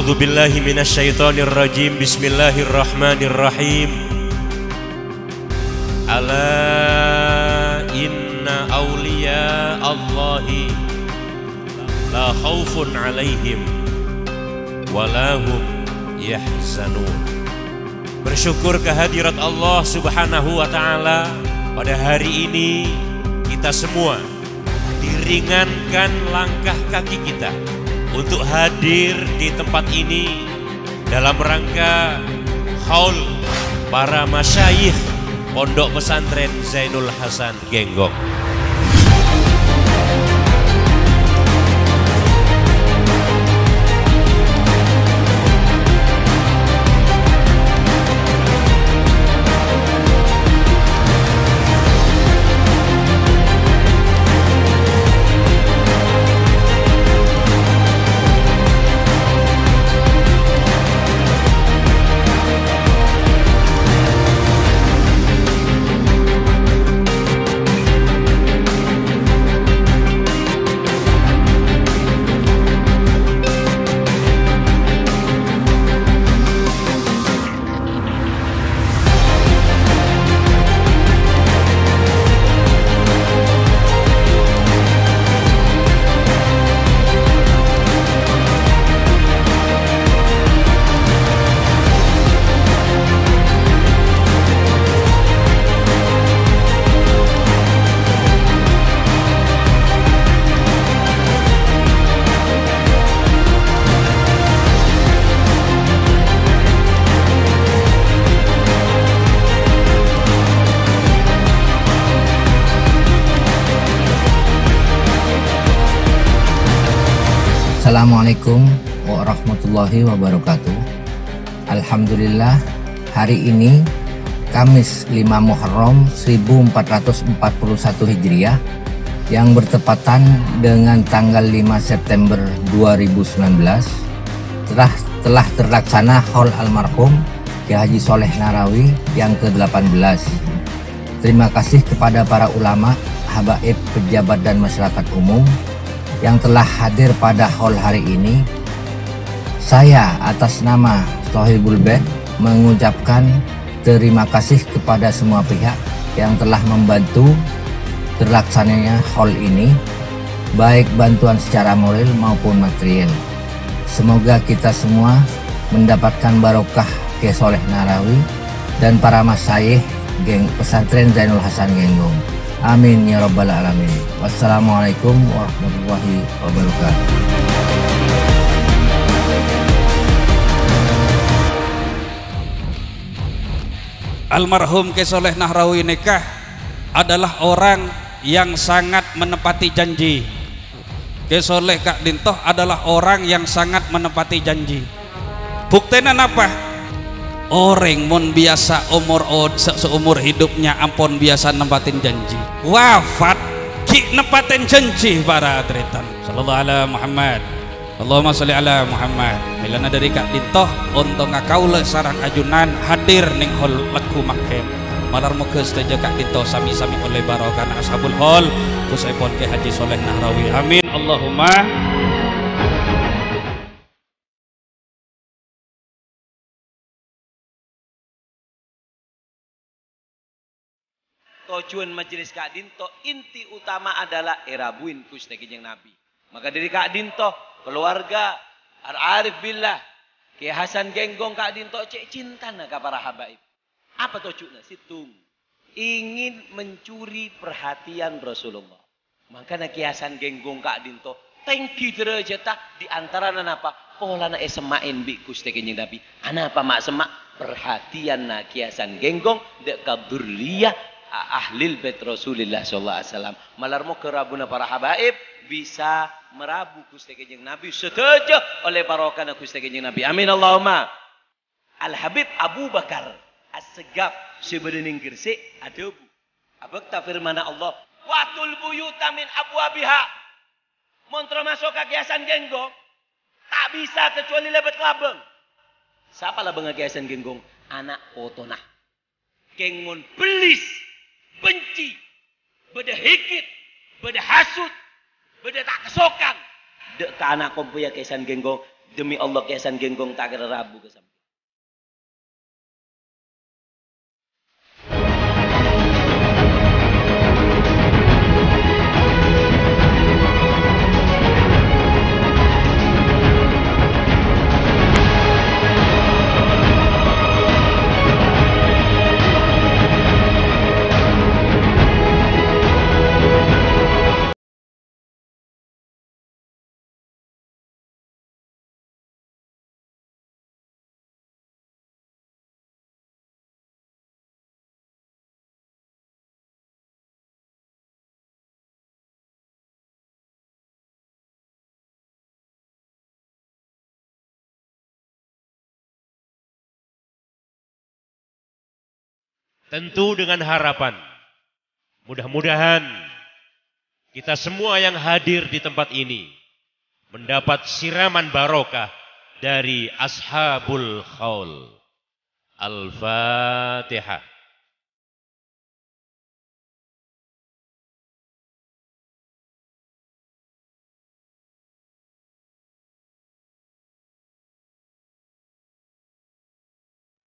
A'udzu billahi minasyaitonir rajim. Bismillahirrahmanirrahim. Ala inna awliya Allahi la khaufun alaihim walahum yahzanun. Bersyukur kehadirat Allah Subhanahu wa ta'ala. Pada hari ini kita semua diringankan langkah kaki kita untuk hadir di tempat ini dalam rangka haul para masyayikh Pondok Pesantren Zainul Hasan Genggong. Assalamualaikum warahmatullahi wabarakatuh. Alhamdulillah, hari ini Kamis 5 Muharram 1441 Hijriah yang bertepatan dengan tanggal 5 September 2019 telah terlaksana haul almarhum Kiai Haji Sholeh Nahrawi yang ke-18. Terima kasih kepada para ulama, habaib, pejabat dan masyarakat umum yang telah hadir pada haul hari ini. Saya atas nama Sohibul Bait mengucapkan terima kasih kepada semua pihak yang telah membantu terlaksananya haul ini, baik bantuan secara moral maupun material. Semoga kita semua mendapatkan barokah Kiai Sholeh Nahrawi dan para masyayikh Pesantren Zainul Hasan Genggong. Amin ya rabbal alamin. Wassalamualaikum warahmatullahi wabarakatuh. Almarhum Kiai Sholeh Nahrawi nikah adalah orang yang sangat menepati janji. Kiai Sholeh Kak Dintoh adalah orang yang sangat menepati janji. Buktinya apa? Orang mon biasa seumur hidupnya ampun biasa nempatin janji, wafat ki nempatin janji para atretan. Sallallahu ala Muhammad, Allahumma sholli ala Muhammad. Milana dari Kak Dintoh untuk ngakaule sarang ajunan hadir ning hol laku makem malar muga sedaja Kak Dintoh sami-sami oleh barokah ashabul hol kusaipun Kiai Haji Sholeh Nahrawi. Amin Allahumma. Tujuan majelis Kak Dintoh inti utama adalah erabuin Gusti Kanjeng Nabi. Maka dari Kak Dintoh, keluarga Arif Billah, Kiai Hasan Genggong Kak Dintoh cek cinta ka para habaib. Apa tujuannya? Situng ingin mencuri perhatian Rasulullah. Makanya Kiai Hasan Genggong Kak Dintoh tinggi derajatnya di antara apa? Polana semain bi Gusti Kanjeng Nabi. Ana apa mak semak perhatian na Kiai Hasan Genggong dek kadurliyah ahlil bait Rasulullah sallallahu alaihi wasallam. Malarmu kerabuna para habaib bisa merabu Gusti Kanjeng Nabi setuju oleh barokahna Gusti Kanjeng Nabi. Amin Allahumma. Al Habib Abu Bakar As-Segaf sebedening Gresik adebu. Abek ta firman Allah, "Watul buyuta min abwabiha." Montro masuk ke Kiai Hasan Genggong tak bisa kecuali lebet labeng. Siapa labeng Kiai Hasan Genggong? Anak potona. Kengon belis benci, beda hikit, beda hasut, beda tak kesokan. Dek ke anak kompuya Kiai Hasan Genggong Demi Allah Ki Hasan Genggong tak kira Rabu ke sampai. Tentu dengan harapan, mudah-mudahan kita semua yang hadir di tempat ini mendapat siraman barokah dari Ashabul Khaul. Al-Fatihah.